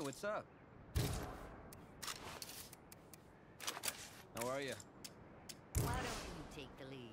what's up? How are you? Why don't you take the lead?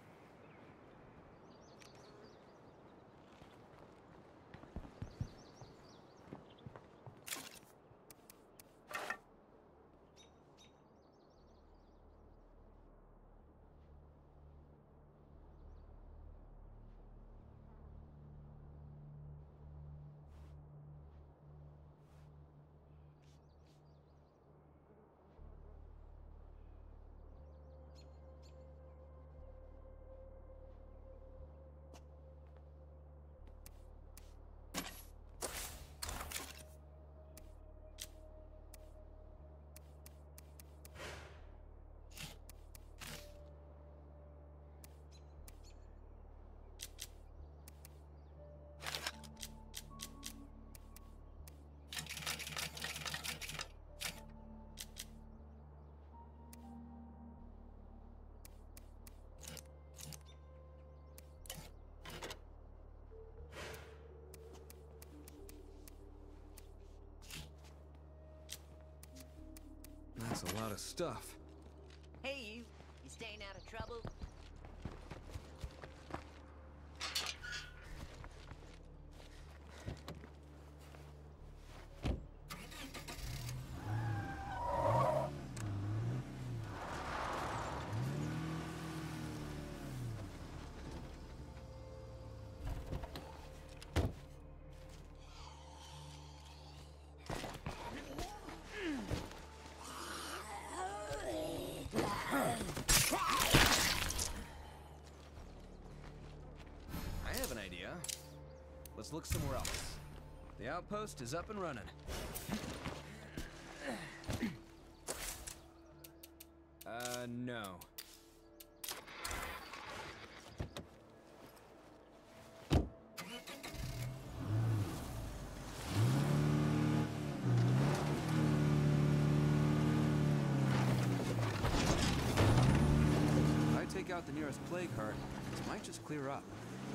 That's a lot of stuff. Hey, you. You staying out of trouble? I have an idea. Let's look somewhere else. The outpost is up and running. No. If I take out the nearest plague heart, this might just clear up.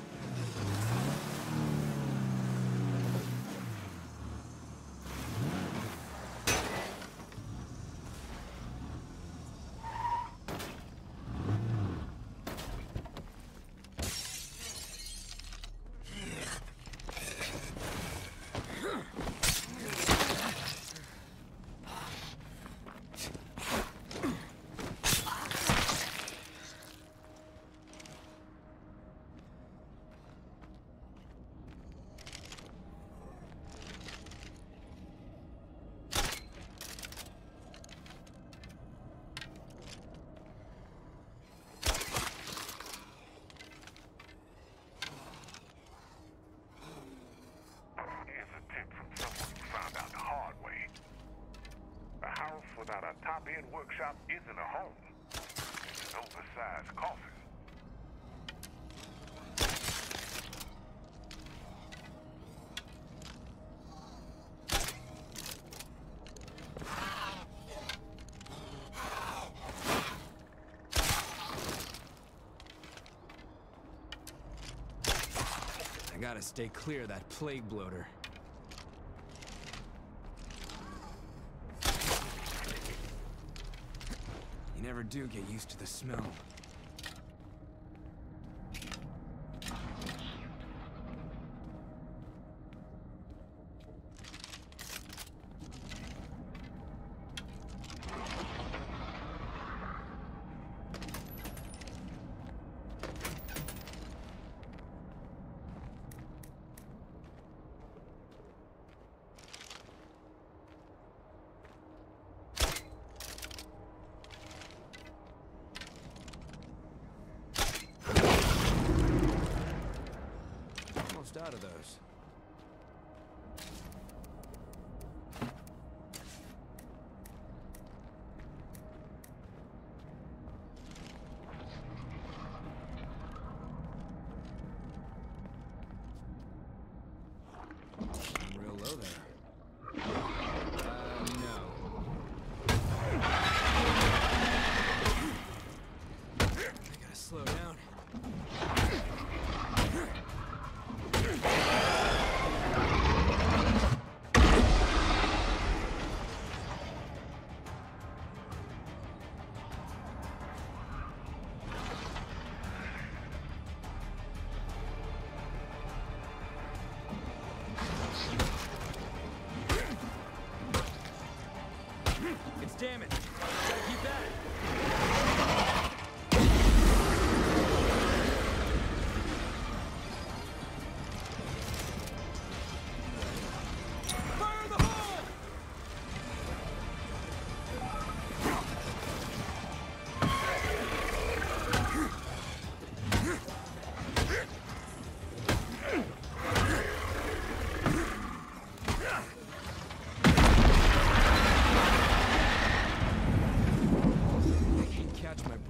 Without a top-end workshop isn't a home. It's an oversized coffin. I gotta stay clear of that plague bloater. You never do get used to the smell. Out of those. I'm real low there. No. I gotta slow down.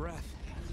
breath.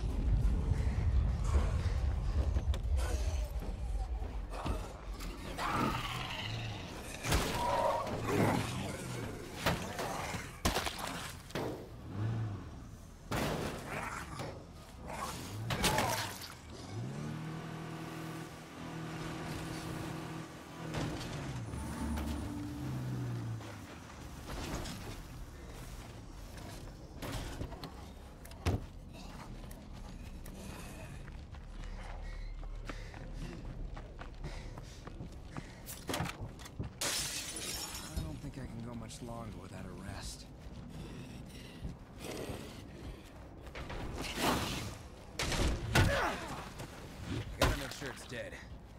Longer without a rest. I gotta make sure it's dead.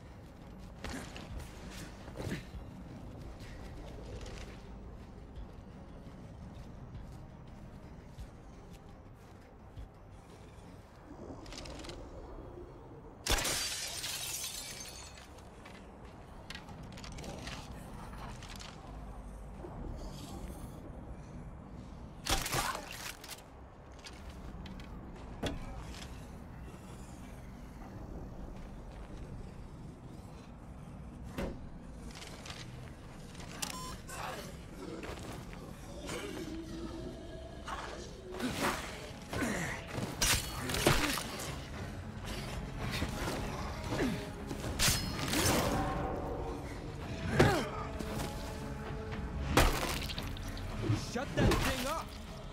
Shut that thing up!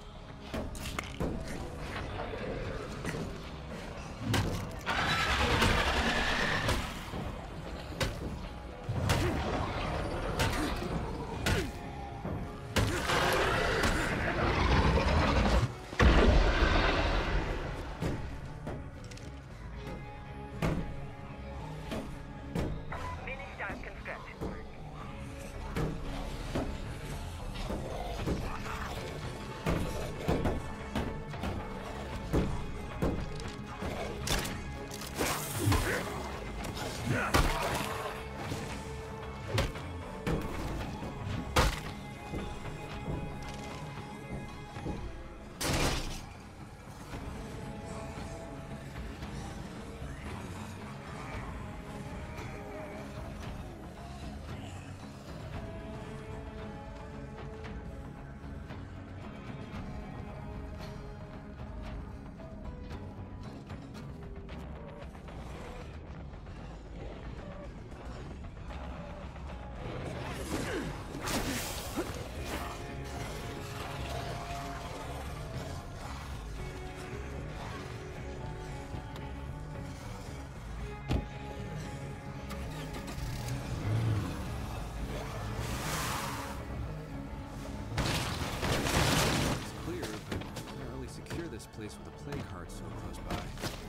Place with a plague heart so close by.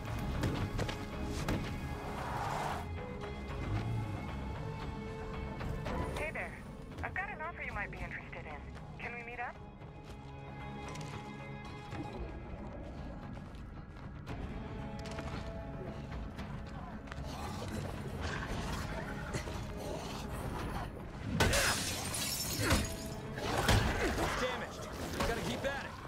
Hey there. I've got an offer you might be interested in. Can we meet up? Damaged. Gotta keep at it.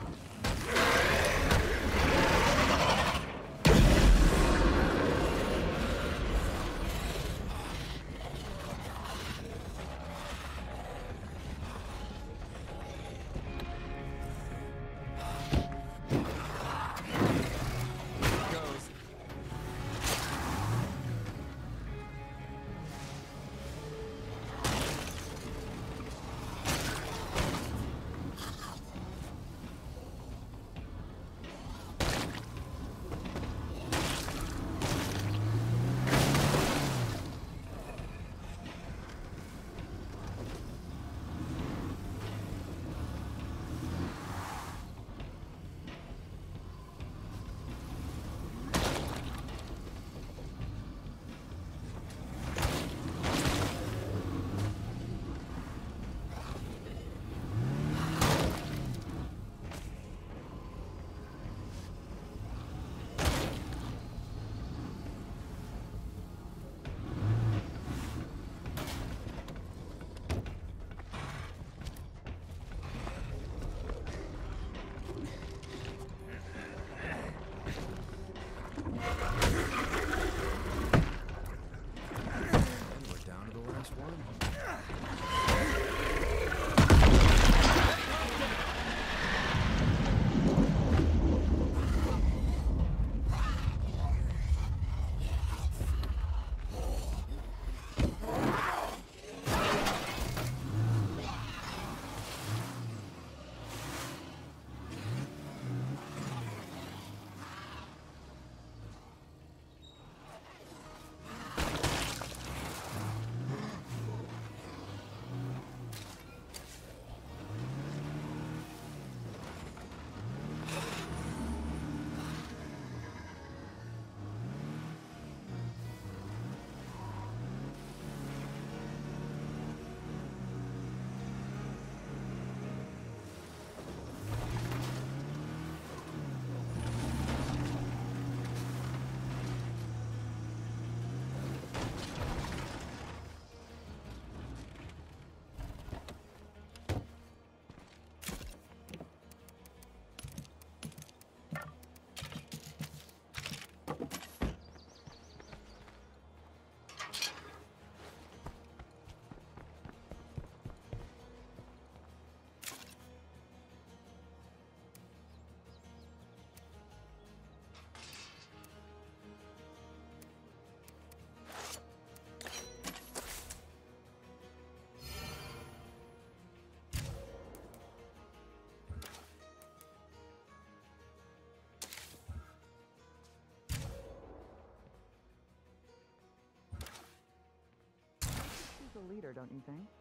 leader, don't you think?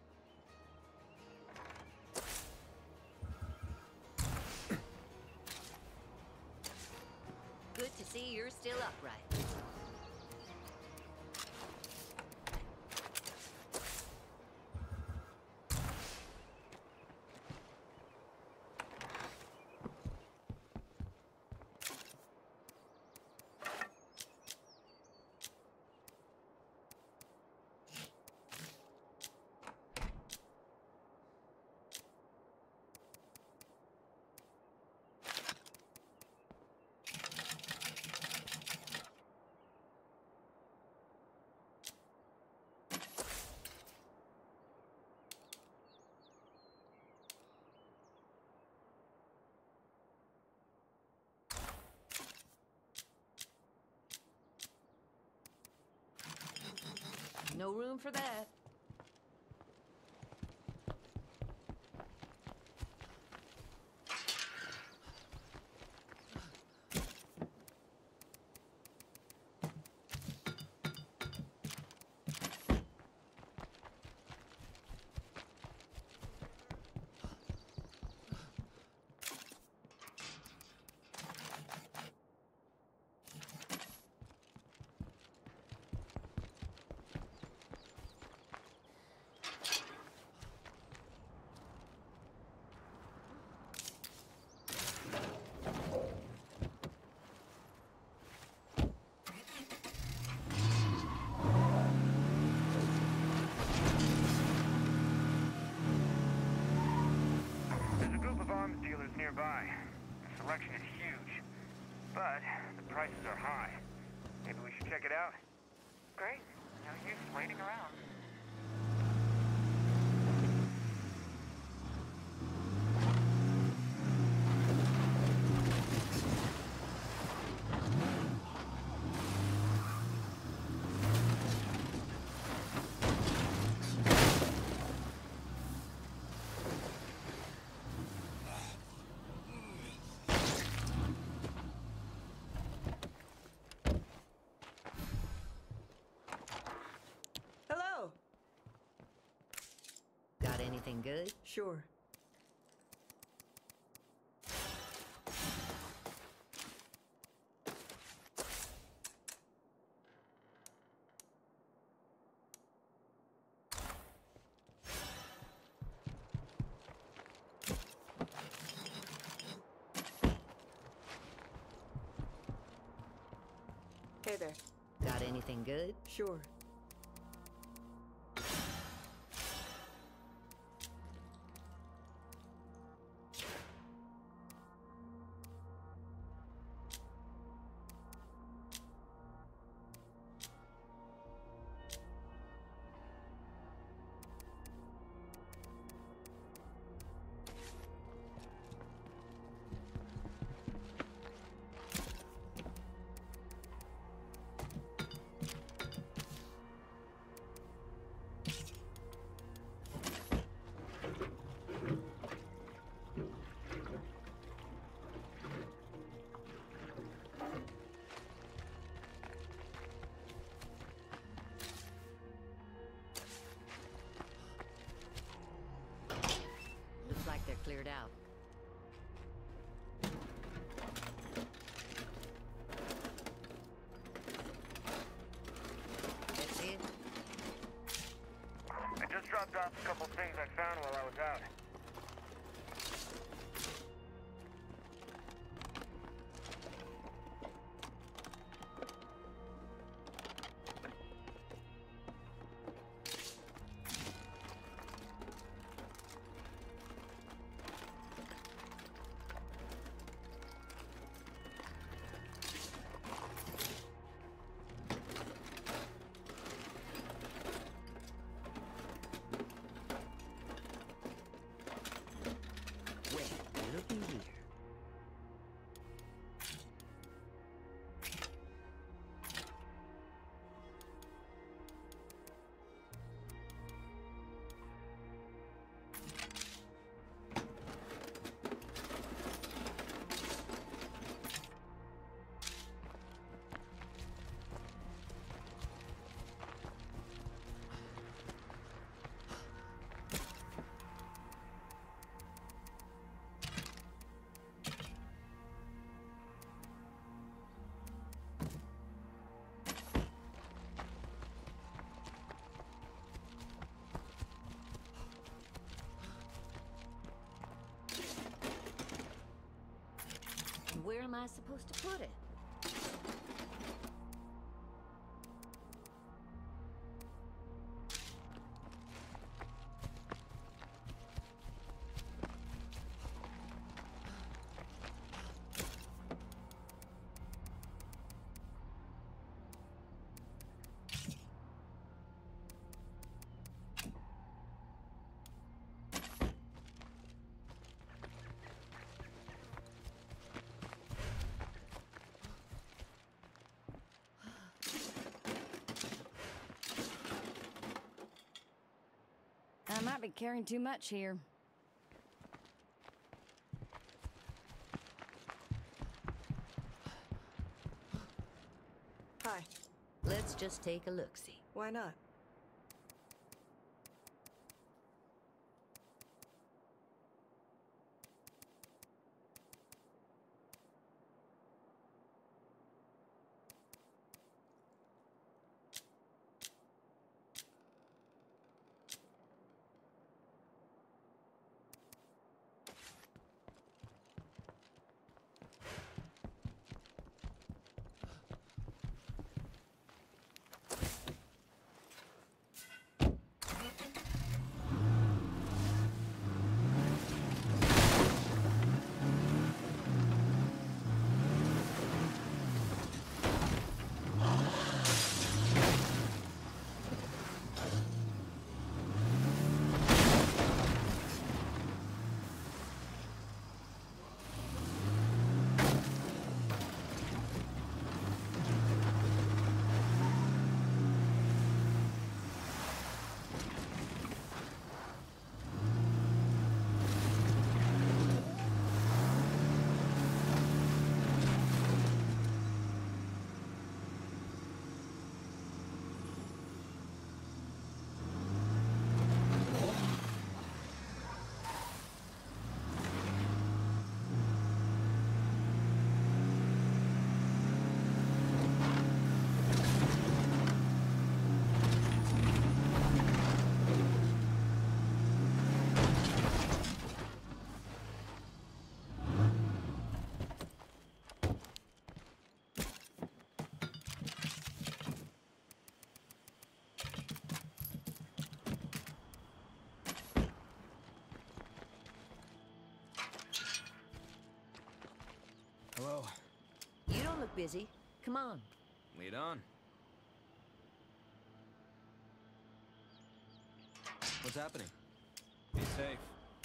Good to see you're still upright. No room for that. Dealers nearby. The selection is huge, but the prices are high. Maybe we should check it out? Great. No use waiting around. Hello! Got anything good? Sure. Hey there. Got anything good? Sure. Looks like they're cleared out. That's it? I just dropped off a couple things I found while I was out. am I supposed to put it? I might be carrying too much here. Hi. Let's just take a look-see. Why not? Hello. You don't look busy. Come on. Lead on. What's happening? Be safe.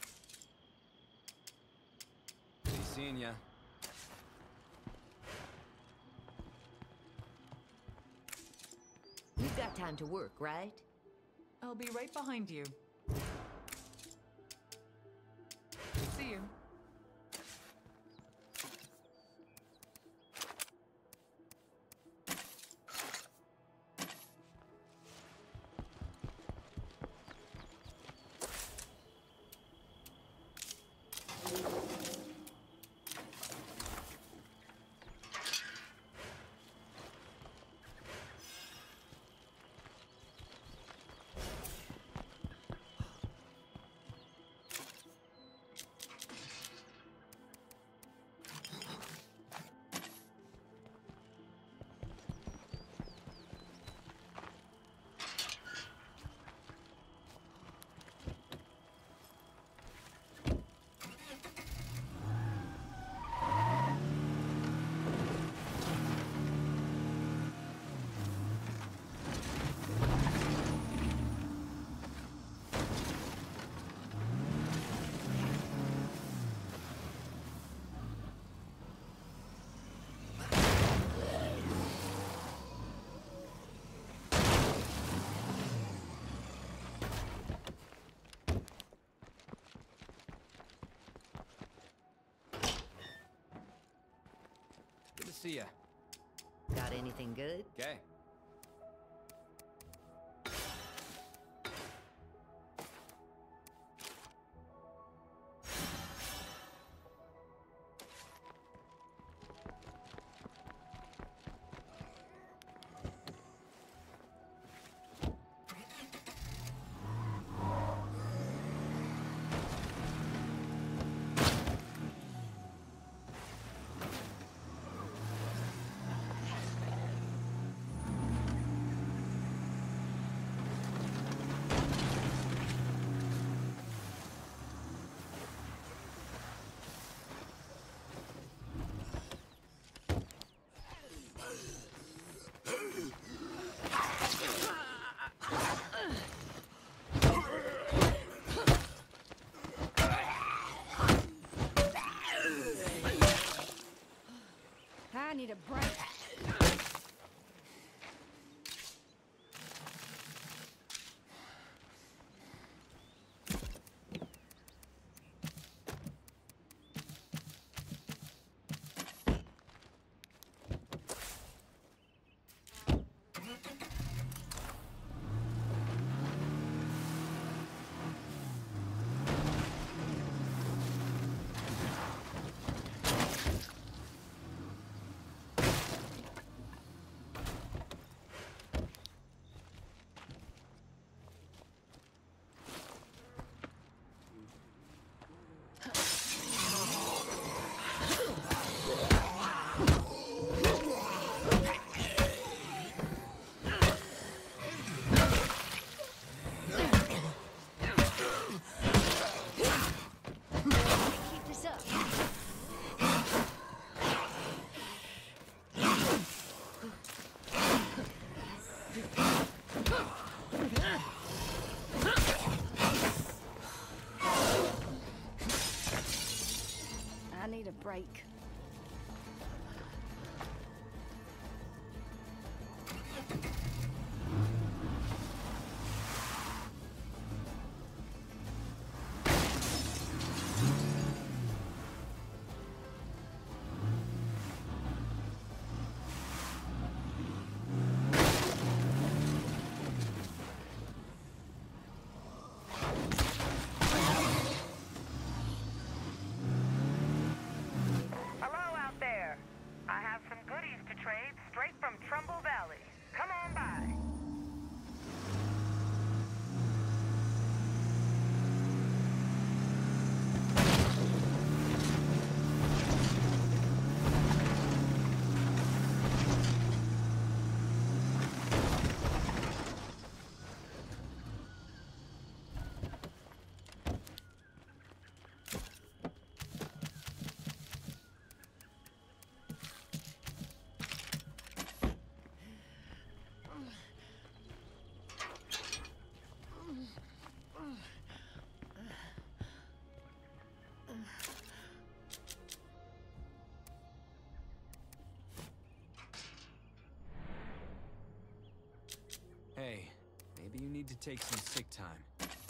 Be seeing ya. You've got time to work, right? I'll be right behind you. See you. Good to see ya. Got anything good? Okay. I need a break. I need a break. Hey, maybe you need to take some sick time.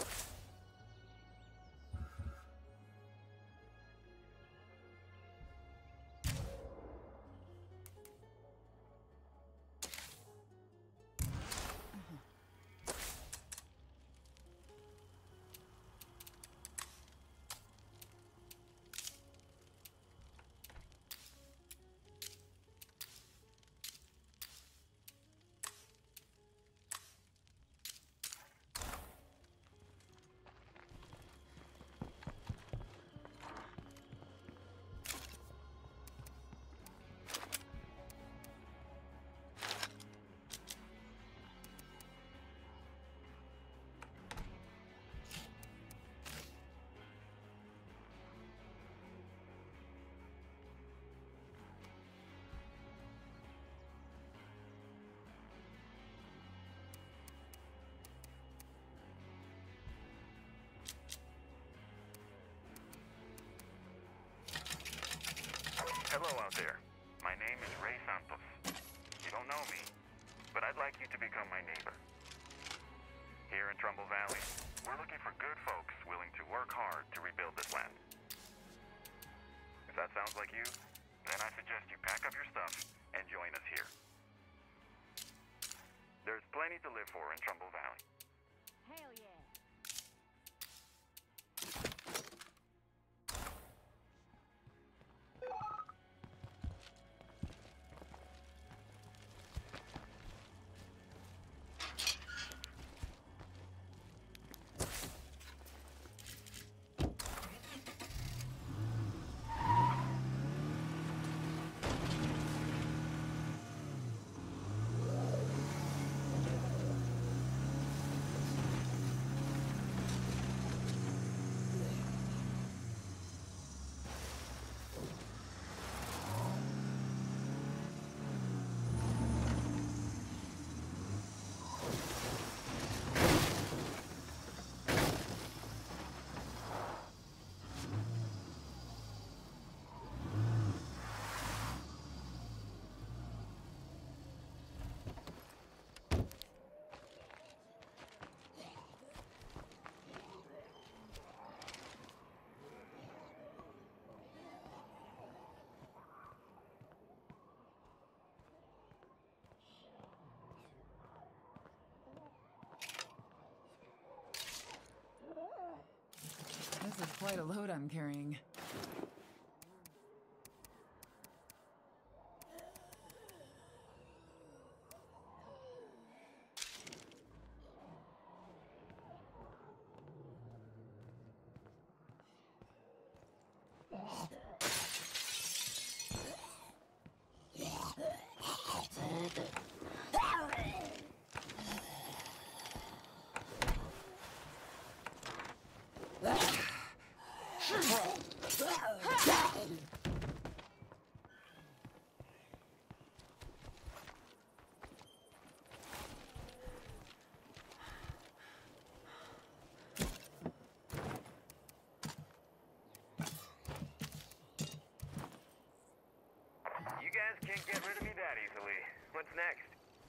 Hello out there. My name is Ray Santos. You don't know me, but I'd like you to become my neighbor. Here in Trumbull Valley, we're looking for good folks willing to work hard to rebuild this land. If that sounds like you, then I suggest you pack up your stuff and join us here. There's plenty to live for in Trumbull Valley. Hell yeah. load I'm carrying. You guys can't get rid of me that easily. What's next?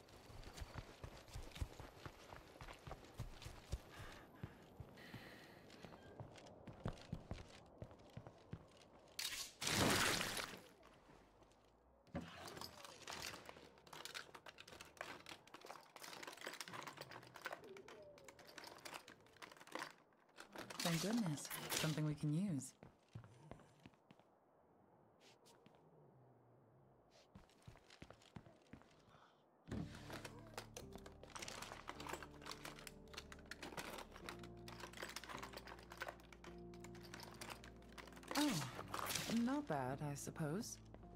Thank goodness. Something we can use. Oh, not bad, I suppose.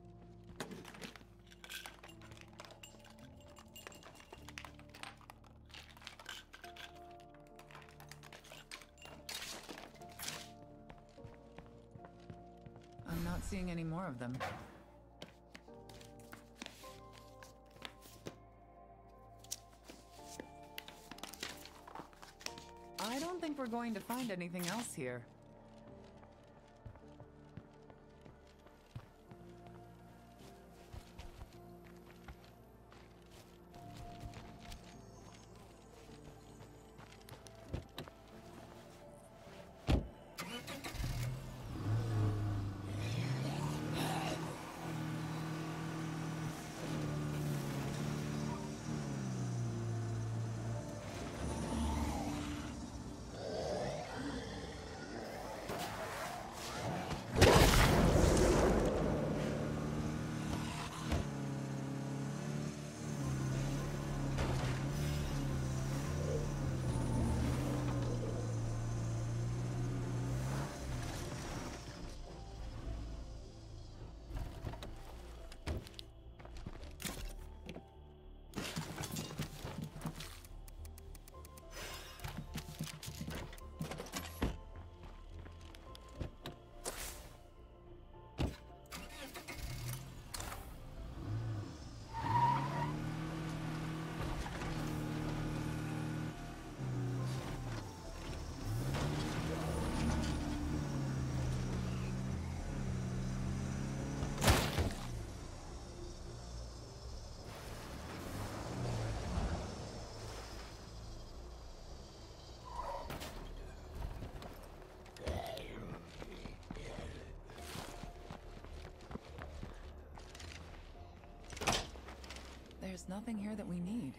I'm not seeing any more of them. I don't think we're going to find anything else here. There's nothing here that we need.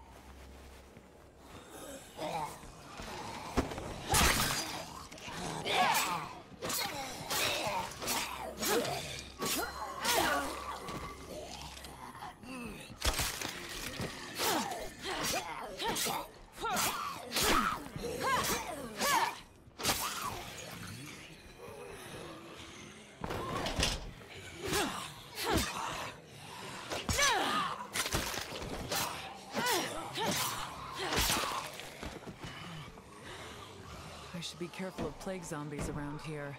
I should be careful of plague zombies around here.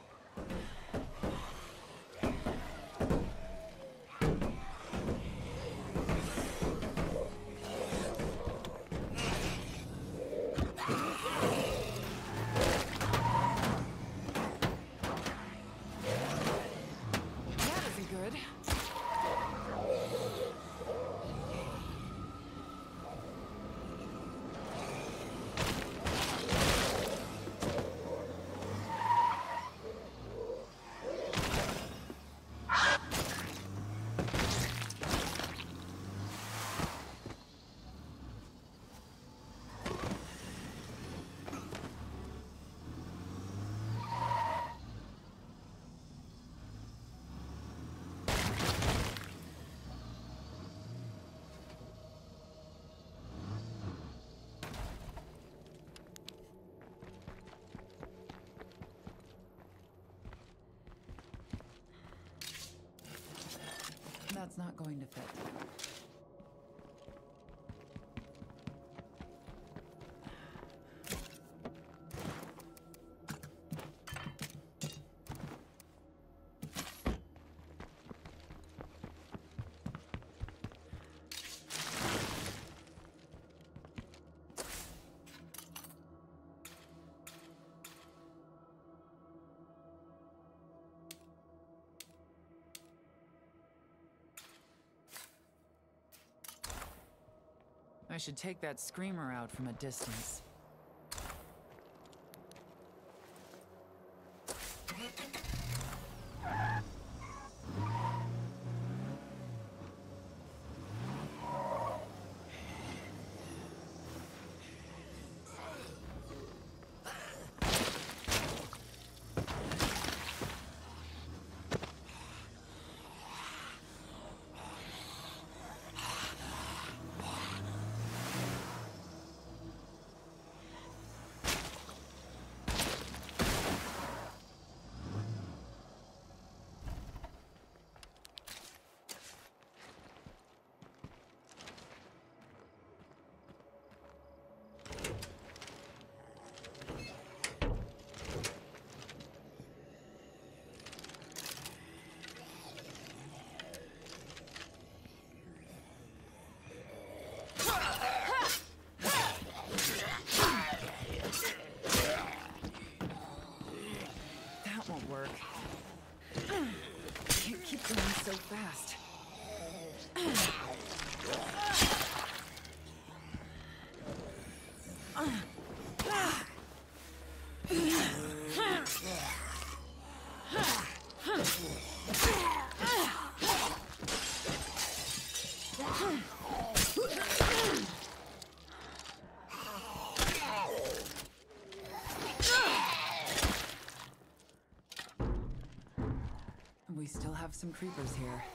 That isn't good. that's not going to fit. I should take that screamer out from a distance. Won't work. Can't keep going so fast. We still have some creepers here.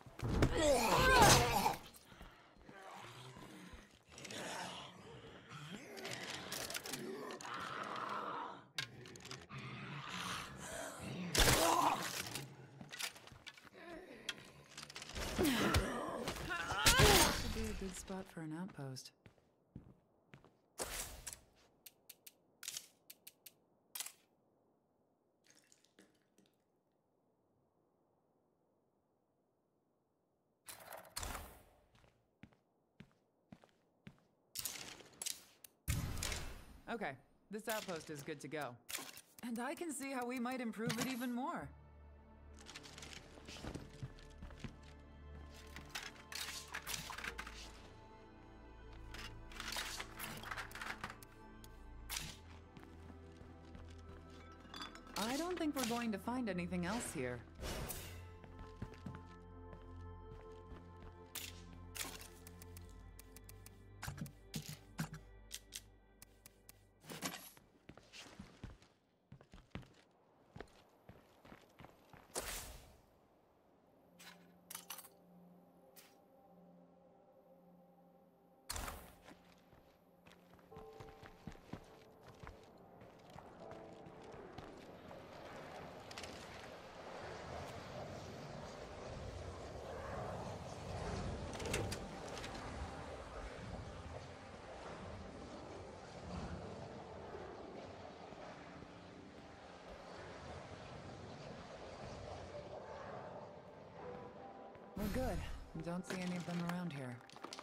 Should be a good spot for an outpost. Okay, this outpost is good to go. And I can see how we might improve it even more. I don't think we're going to find anything else here. We're good. Don't see any of them around here.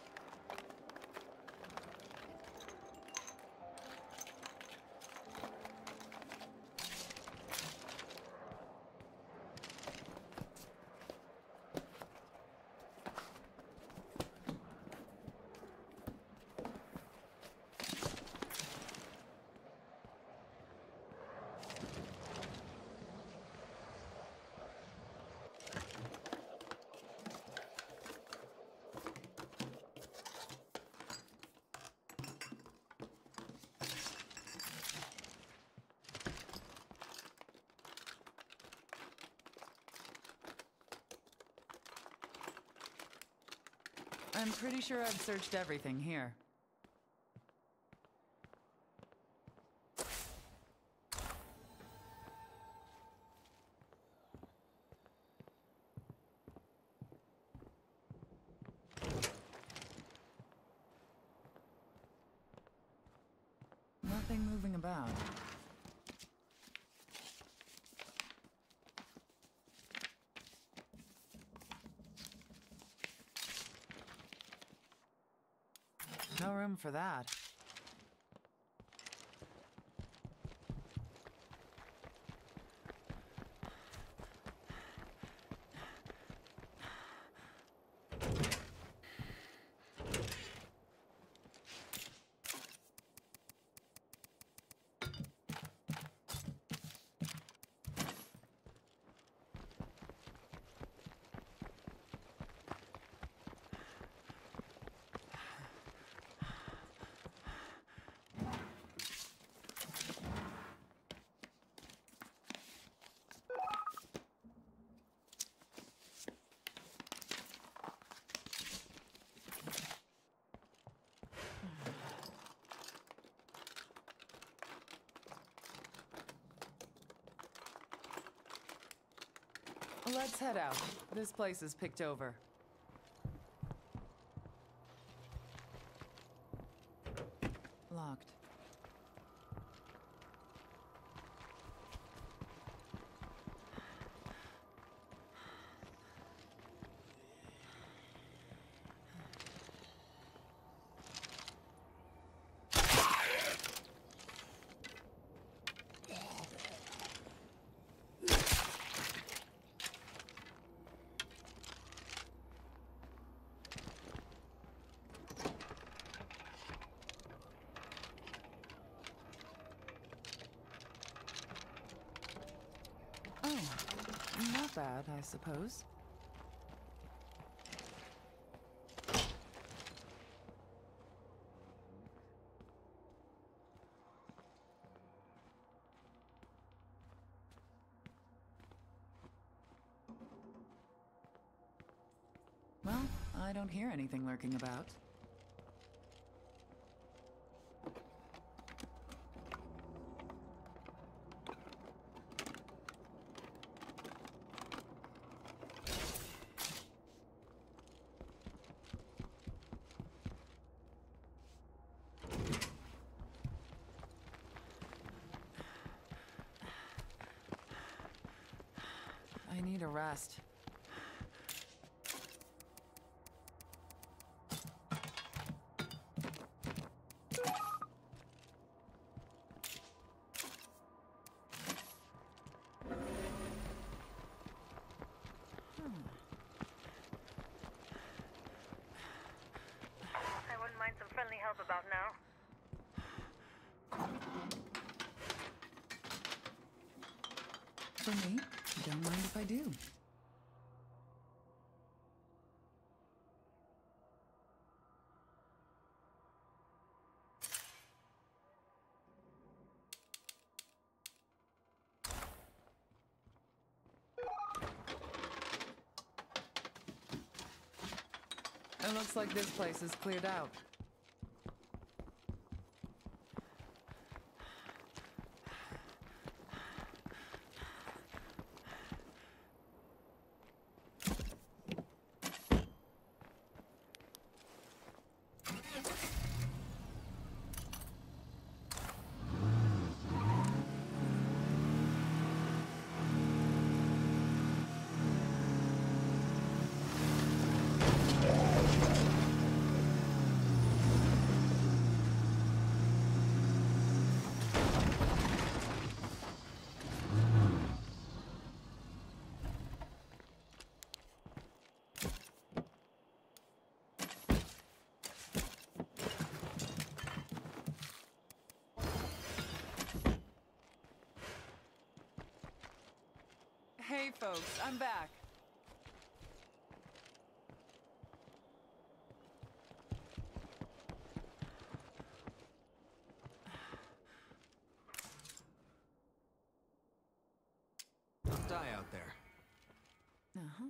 I'm pretty sure I've searched everything here. Nothing moving about. No room for that. Let's head out. This place is picked over. Locked. Not bad, I suppose. Well, I don't hear anything lurking about. I need a rest. I wouldn't mind some friendly help about now. For me, don't mind if I do. It looks like this place is cleared out. Hey folks, I'm back. Die out there. Uh-huh.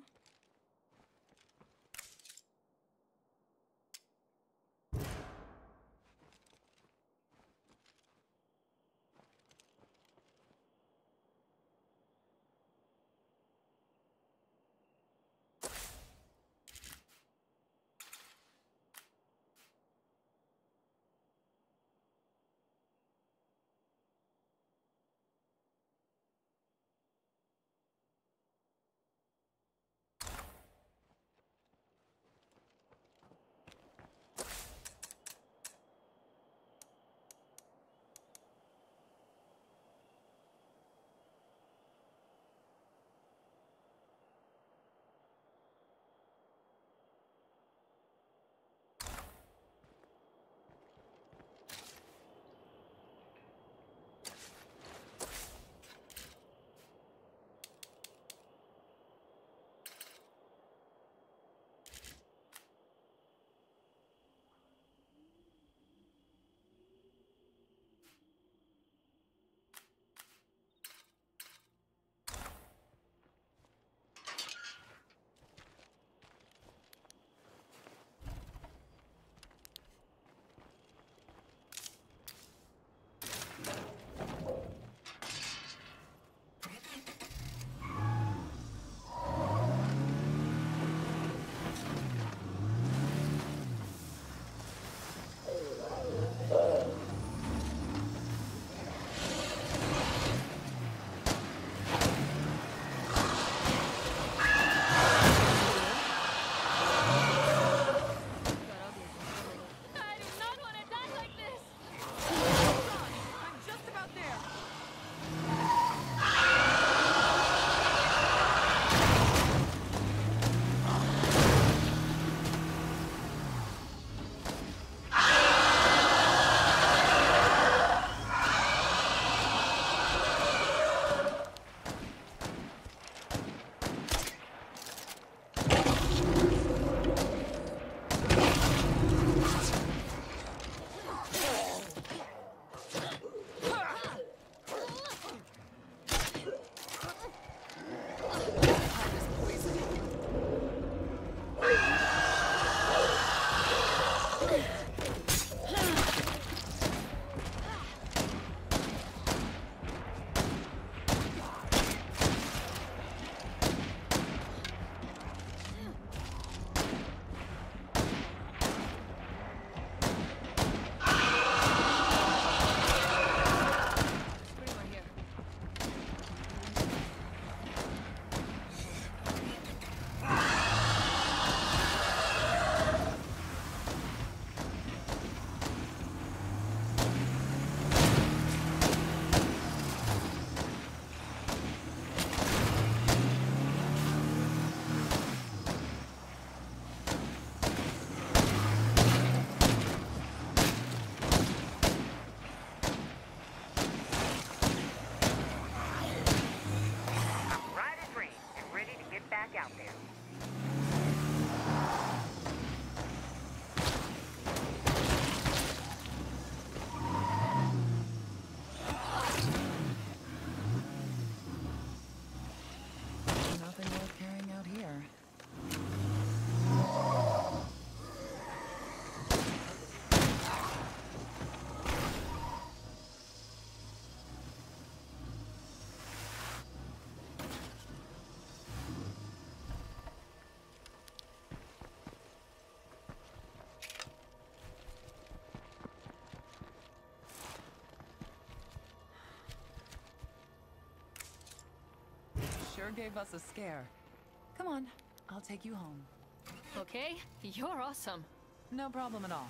sure gave us a scare. Come on, I'll take you home. Okay, you're awesome. No problem at all.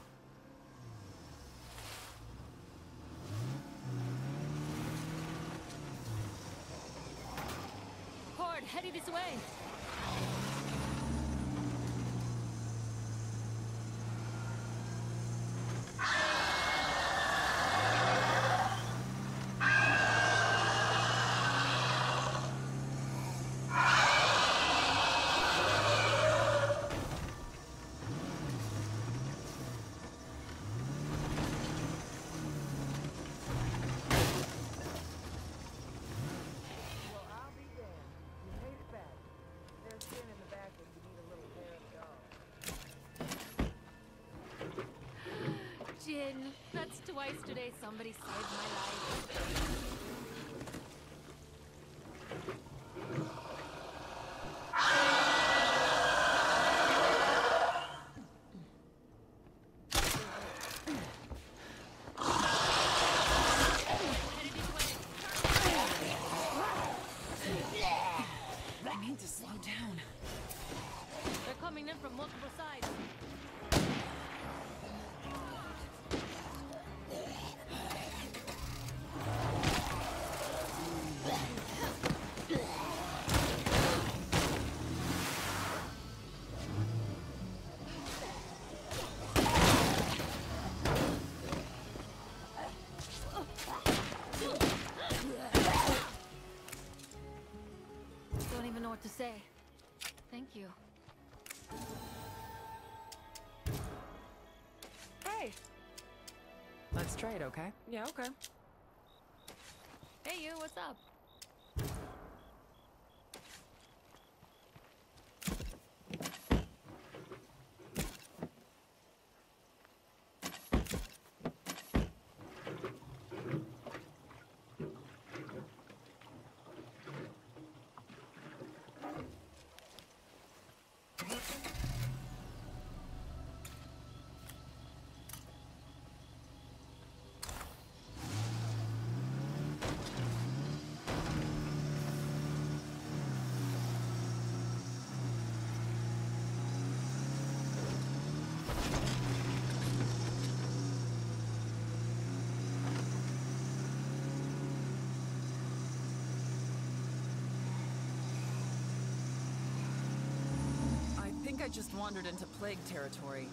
Horde, heading this way. Jin, that's twice today somebody saved my life. I need to slow down. They're coming in from multiple sides. Don't even know what to say. Thank you. Hey! Let's trade, okay? Yeah, okay. Hey you, what's up? I just wandered into plague territory.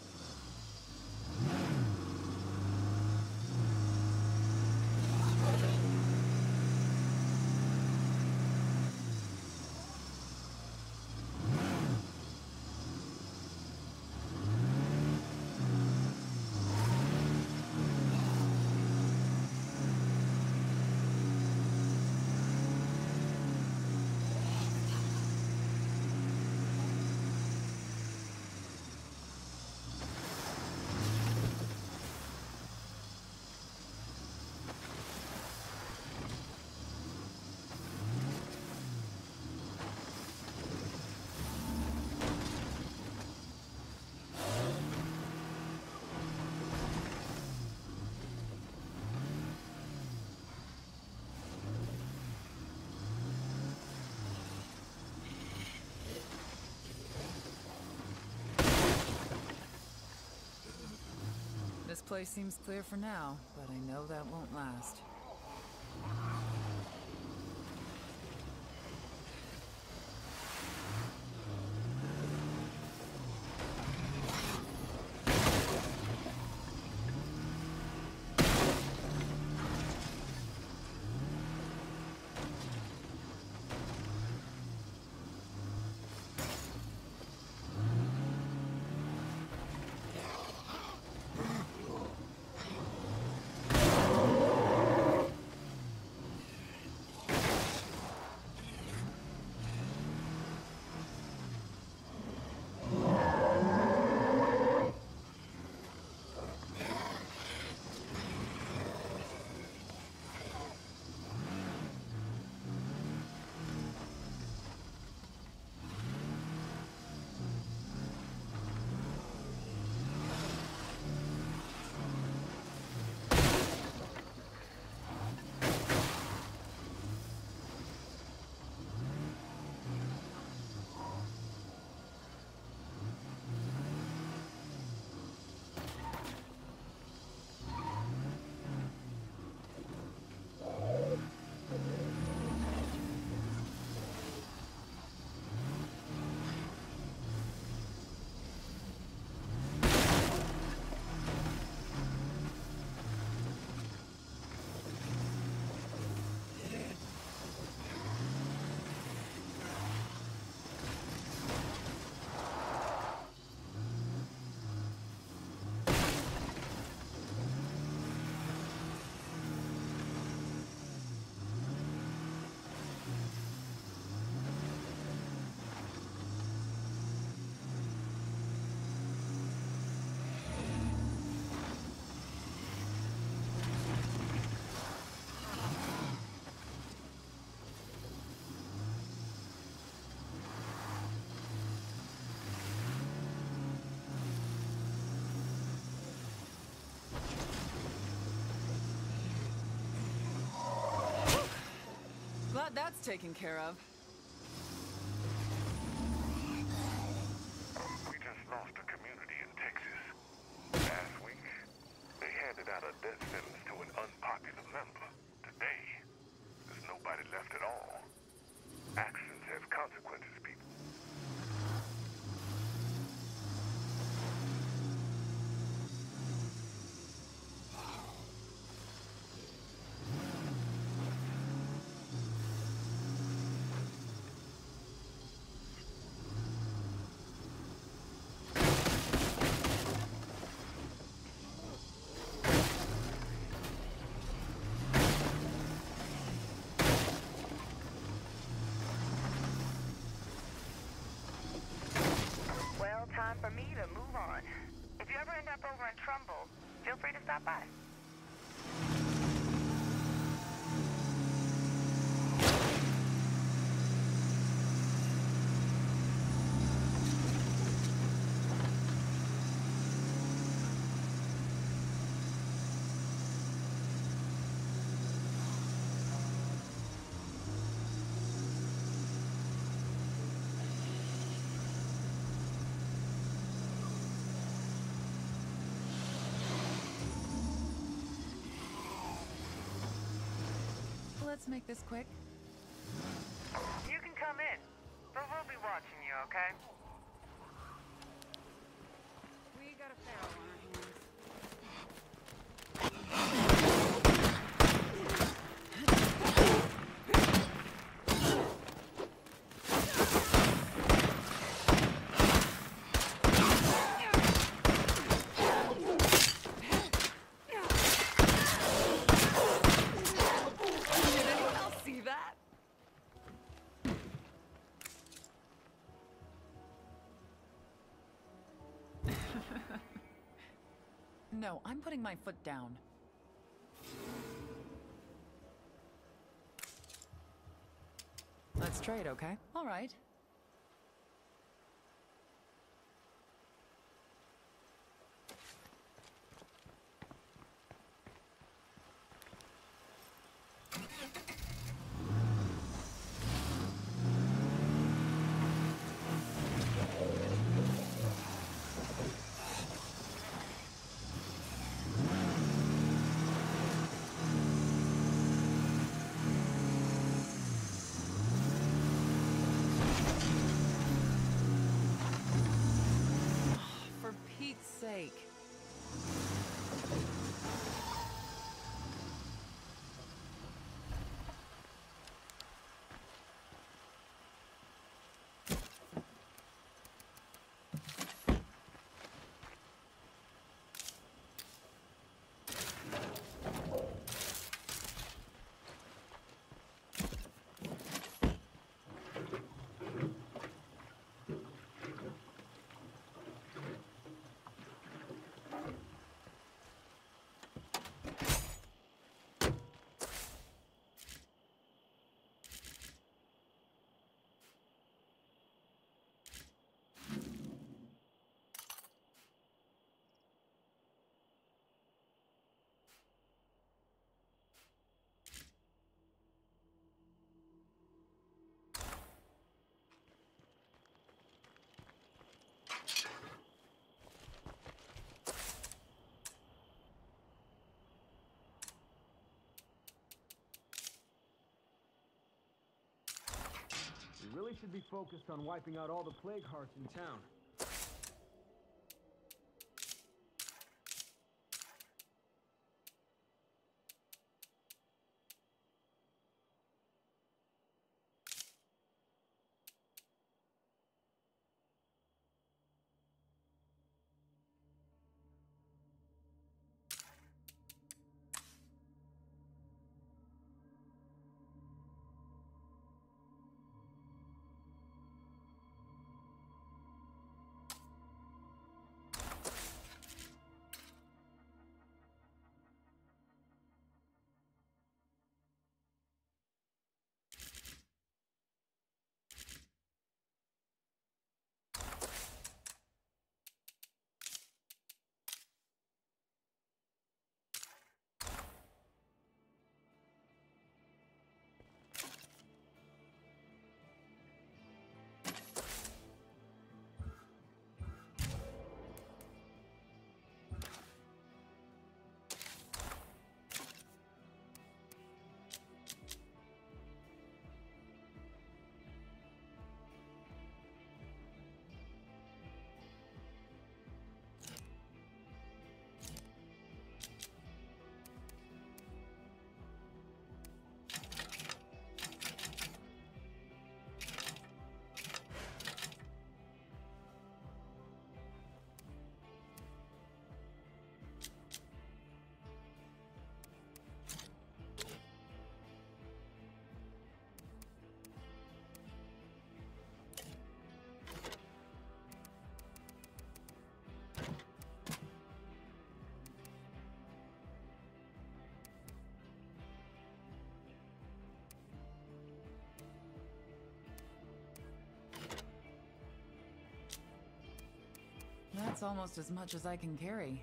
This place seems clear for now, but I know that won't last. taken care of. We just lost a community in Texas. Last week, they handed out a death sentence to an unpopular member. Today, there's nobody left at all. Actions have consequences, people. Time for me to move on. If you ever end up over in Trumbull, feel free to stop by. Let's make this quick. You can come in, but we'll be watching you, okay? We got a pharaoh on our hands. No, I'm putting my foot down. Let's trade, okay? All right. Sake. We really should be focused on wiping out all the plague hearts in town. That's almost as much as I can carry.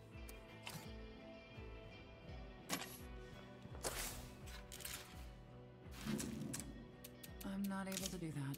I'm not able to do that.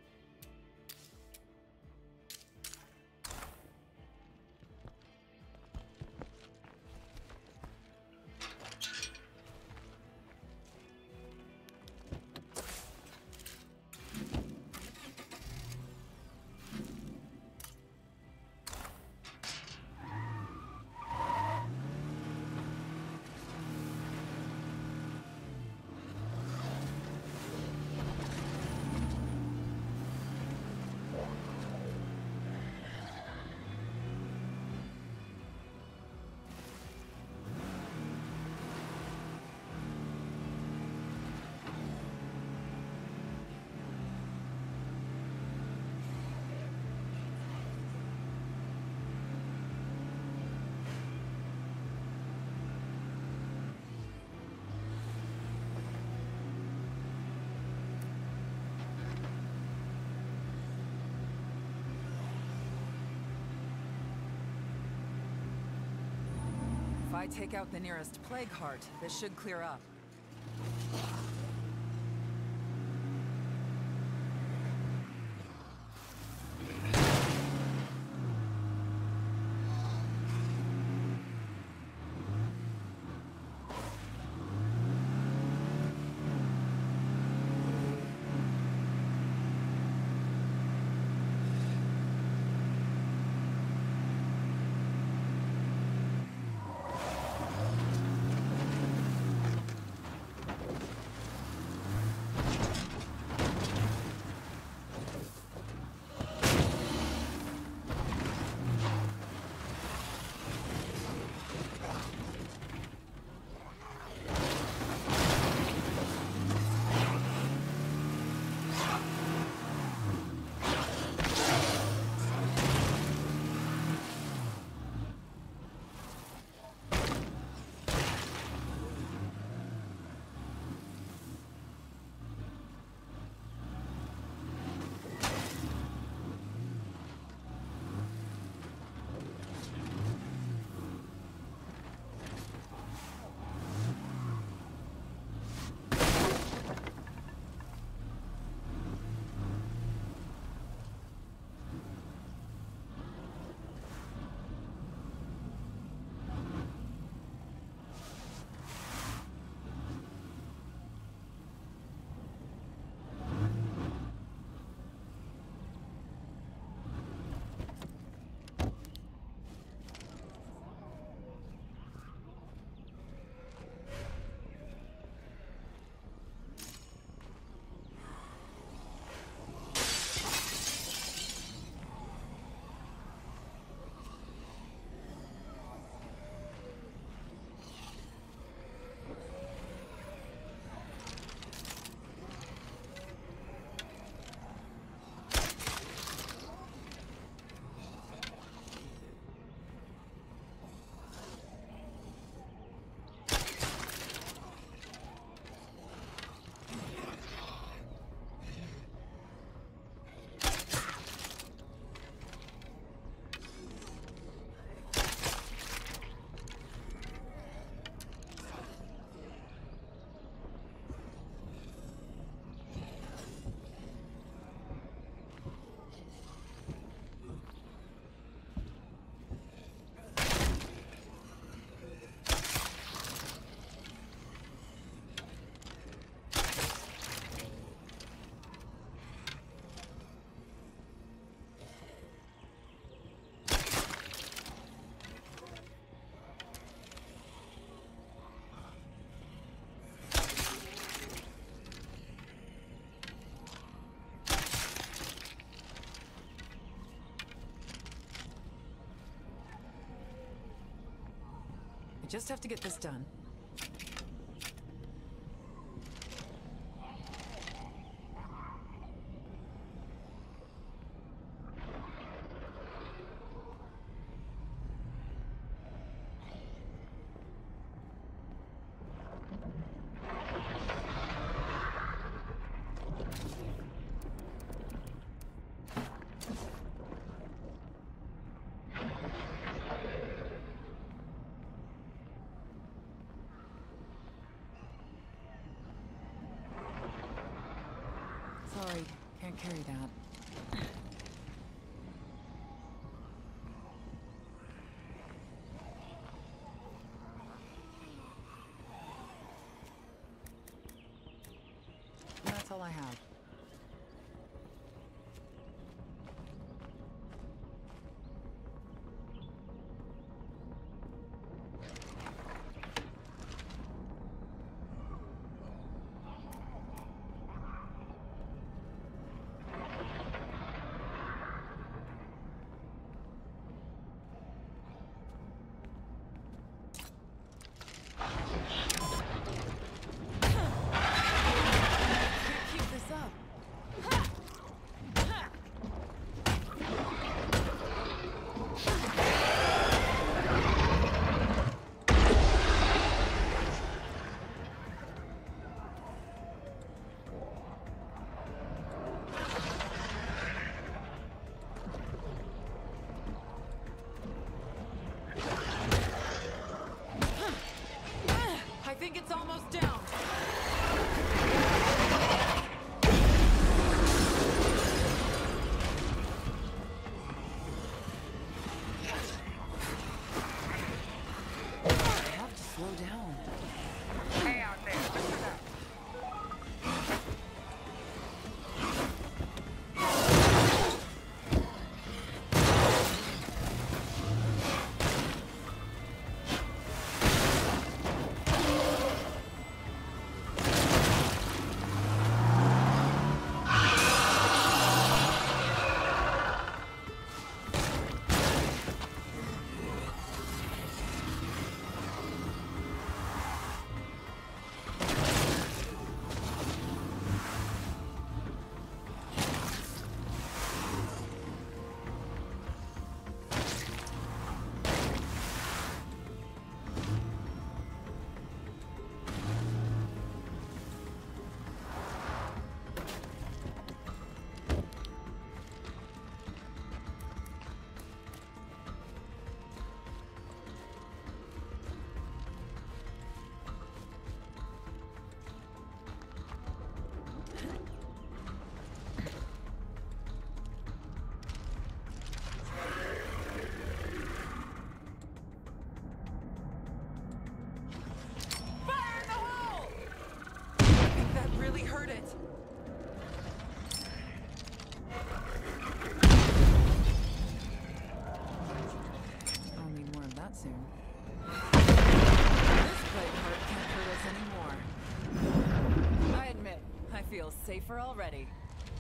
If I take out the nearest plague heart, this should clear up. I just have to get this done. can't carry that. That's all I have. I think it's almost down. I have to slow down. Hey out there, listen up. Heard it. I'll need more of that soon. This plague heart can't hurt us anymore. I admit, I feel safer already.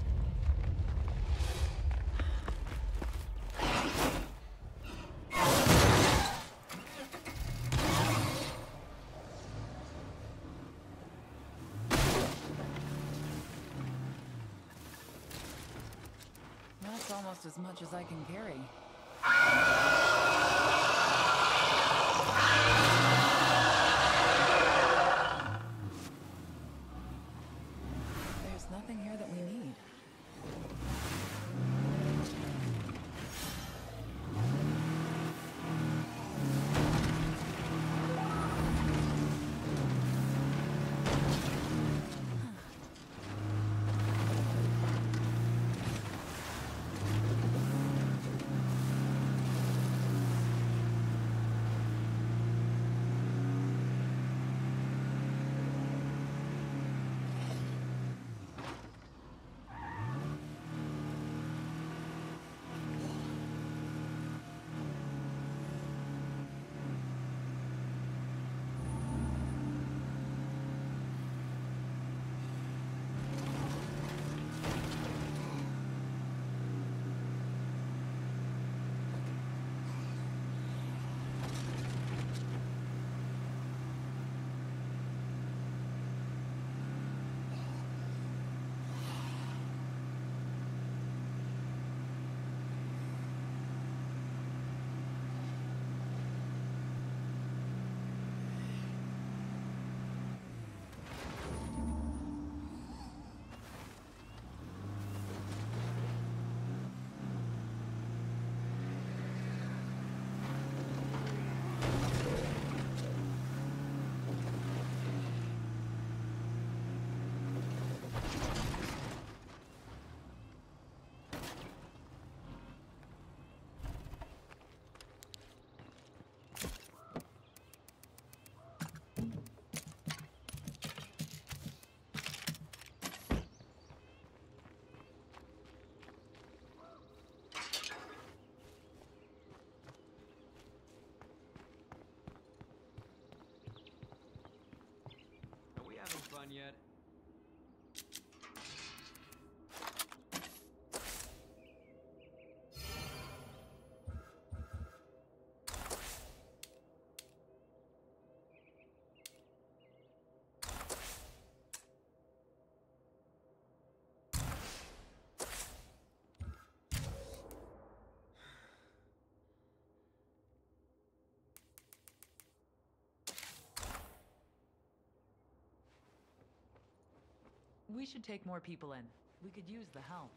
That's almost as much as I can carry. There's nothing here that we need. on yet. We should take more people in. We could use the help.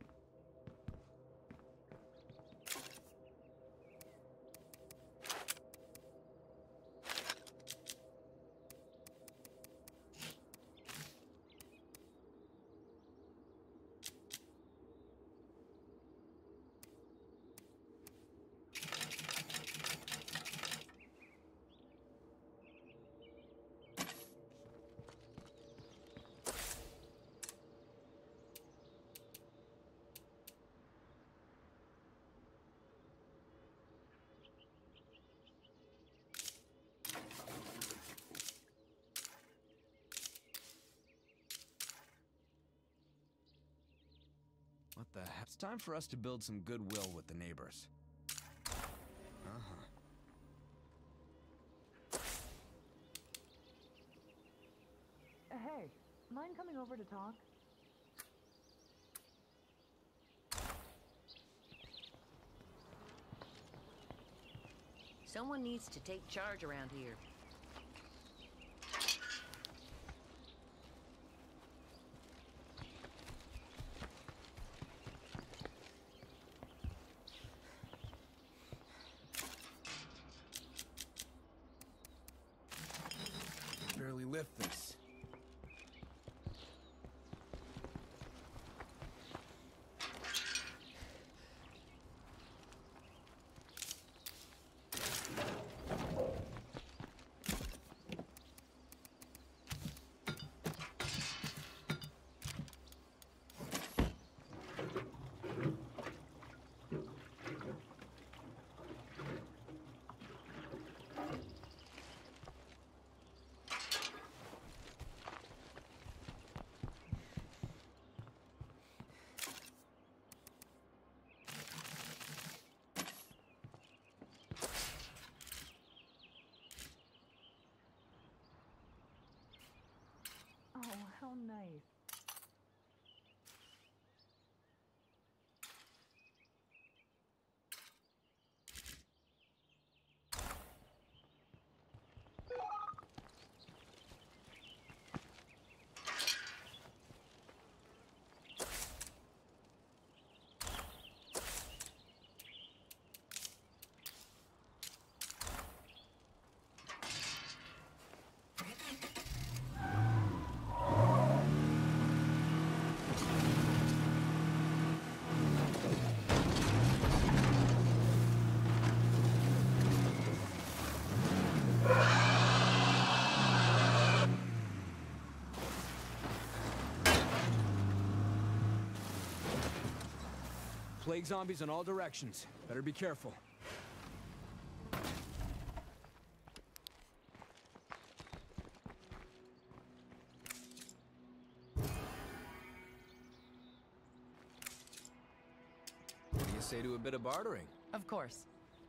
What the heck? It's time for us to build some goodwill with the neighbors. Uh-huh. Hey, mind coming over to talk? Someone needs to take charge around here. Barely lift this. Oh, how nice. Plague zombies in all directions. Better be careful. What do you say to a bit of bartering? Of course.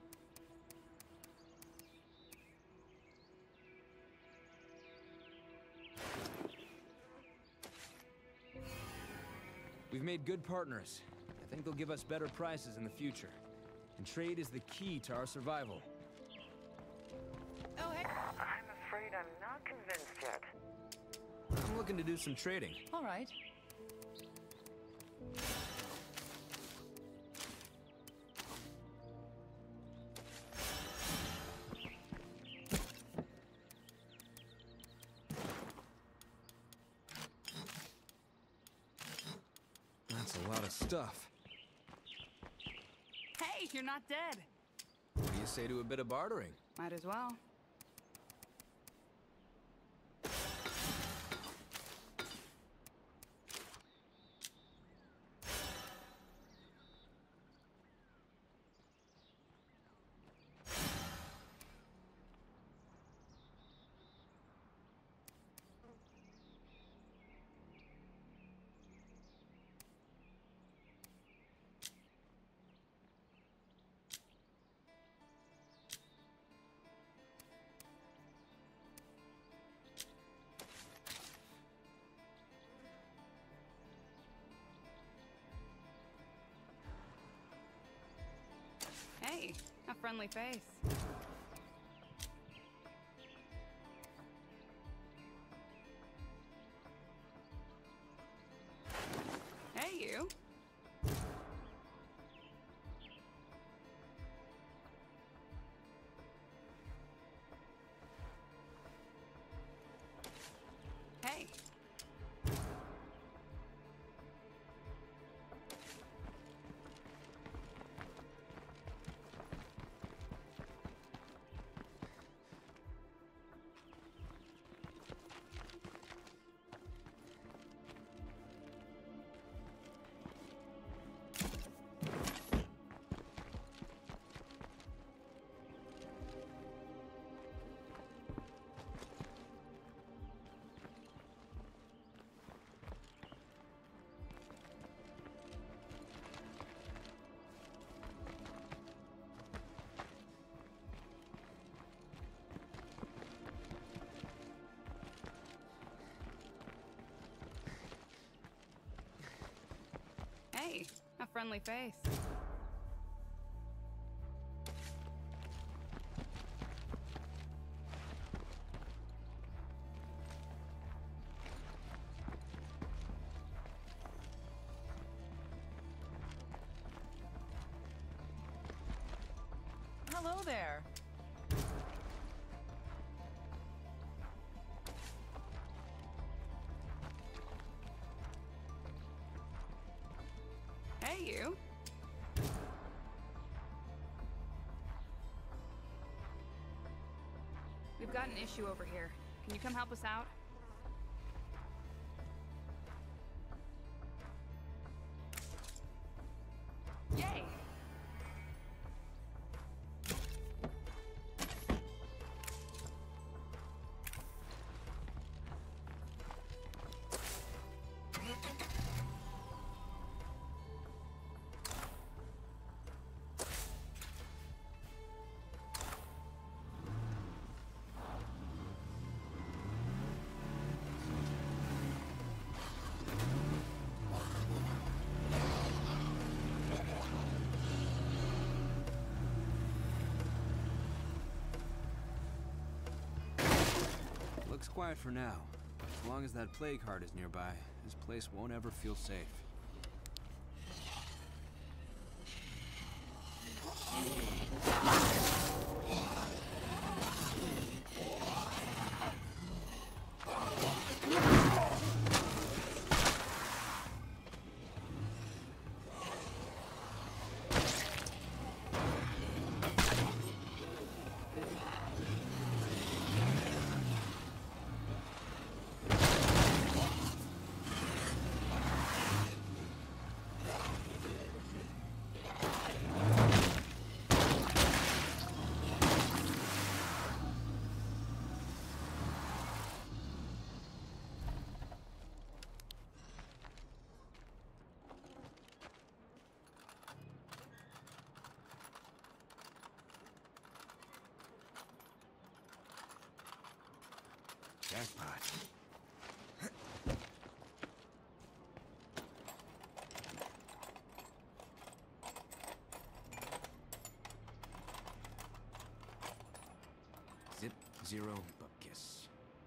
We've made good partners. I think they'll give us better prices in the future. And trade is the key to our survival. Oh, hey. I'm afraid I'm not convinced yet. I'm looking to do some trading. All right. That's a lot of stuff. Hey, you're not dead. What do you say to a bit of bartering? Might as well. friendly face. Hey, you. Hey. Hey, a friendly face. Hello there. Hey, you. We've got an issue over here. Can you come help us out? Yay! Looks quiet for now. As long as that plague heart is nearby, this place won't ever feel safe. Jackpot. Zip, zero, bupkis.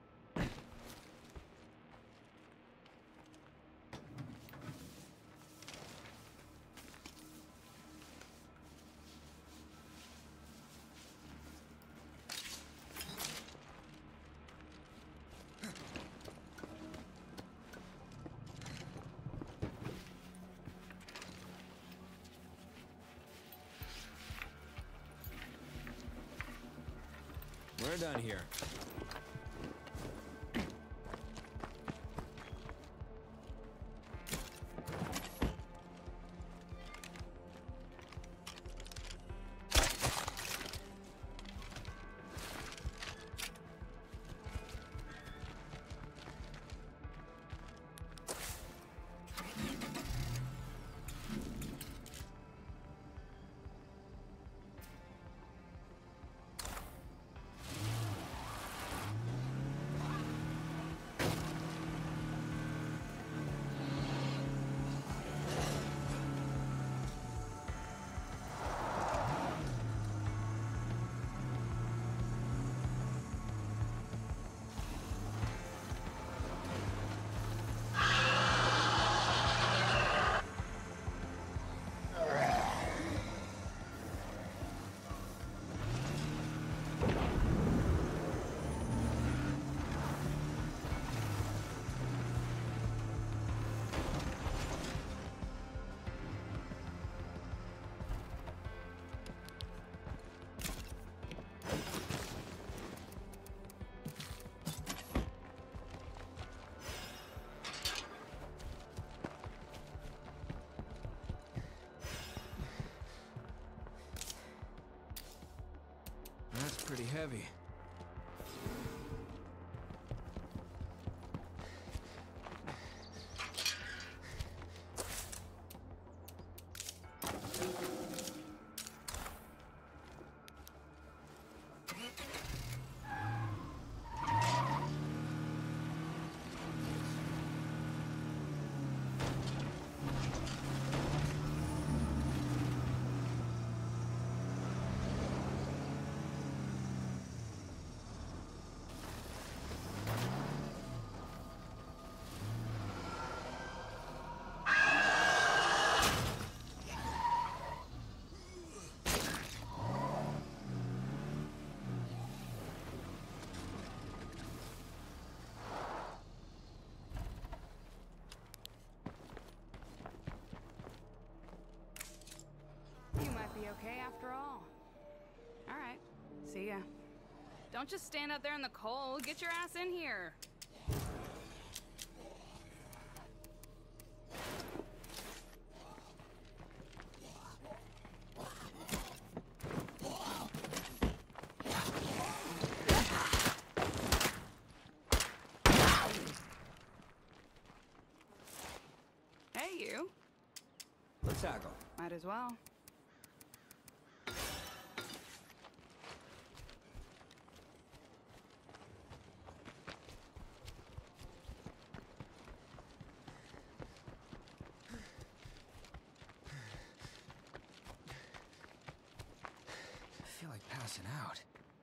We're done here. pretty heavy. You might be okay after all. All right, see ya. Don't just stand out there in the cold. Get your ass in here. Hey, you. Let's tackle. Might as well. I feel like passing out.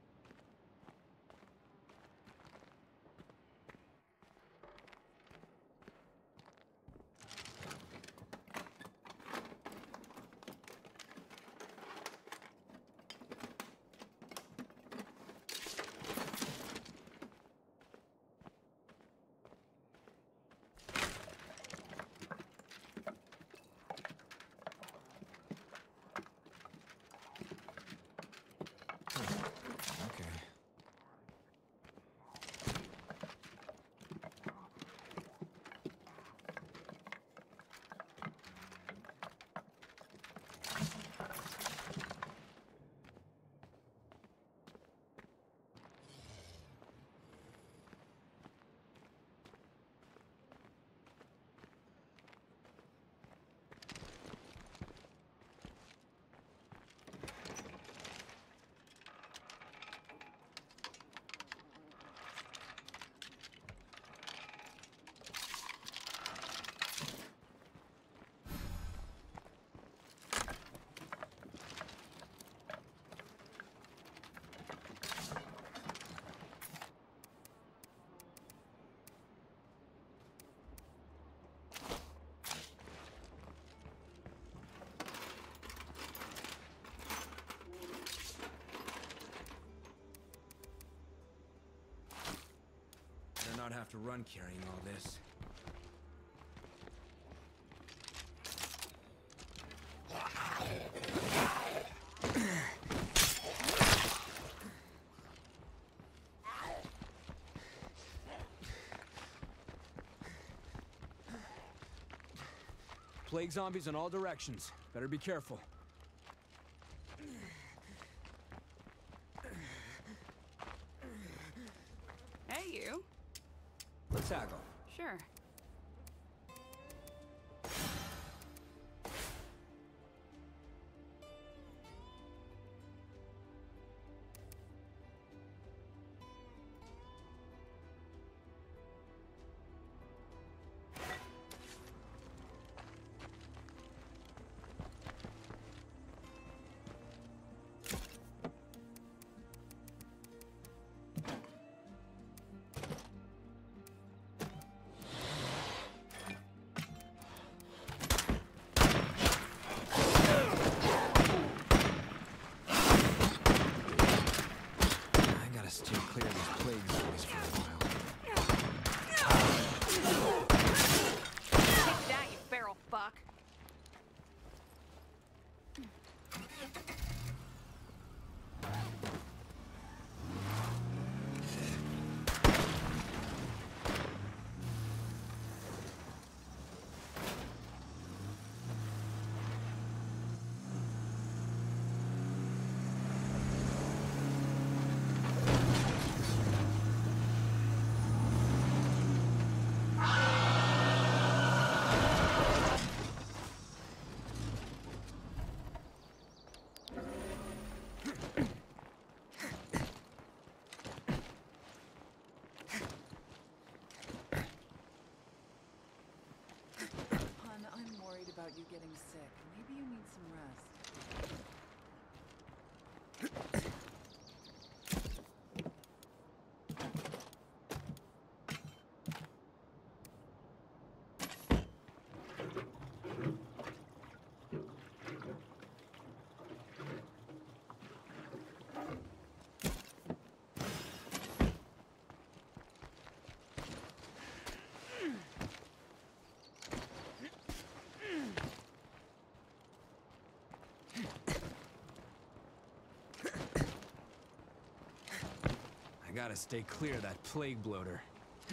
Okay. Better not have to run carrying all this. Plague zombies in all directions. Better be careful. Hey, you. Let's tackle. Sure. getting sick. Maybe you need some rest. I gotta stay clear of that plague bloater.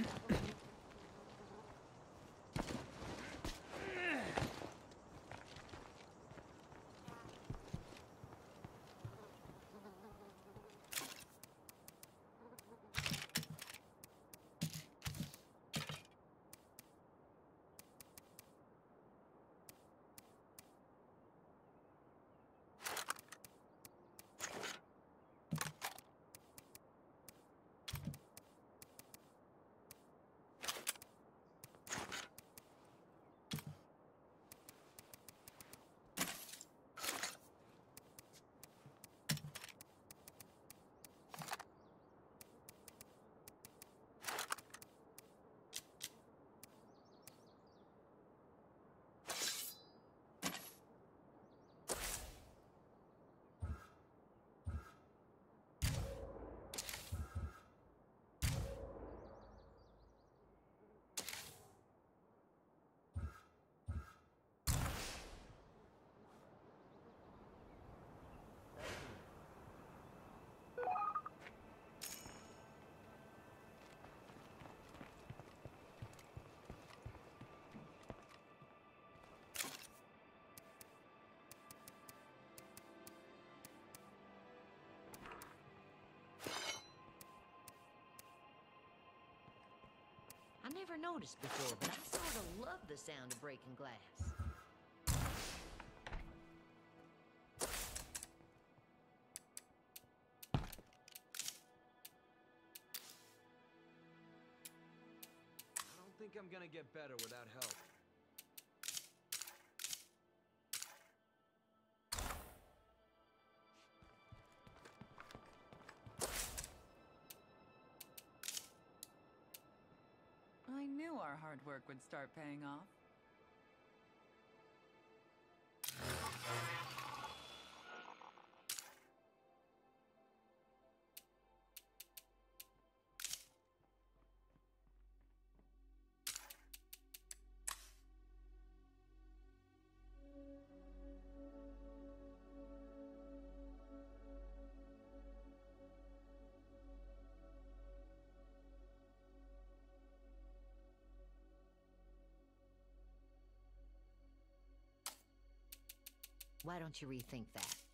I never noticed before, but I sort of love the sound of breaking glass. I don't think I'm gonna get better without help. I knew our hard work would start paying off. Why don't you rethink that?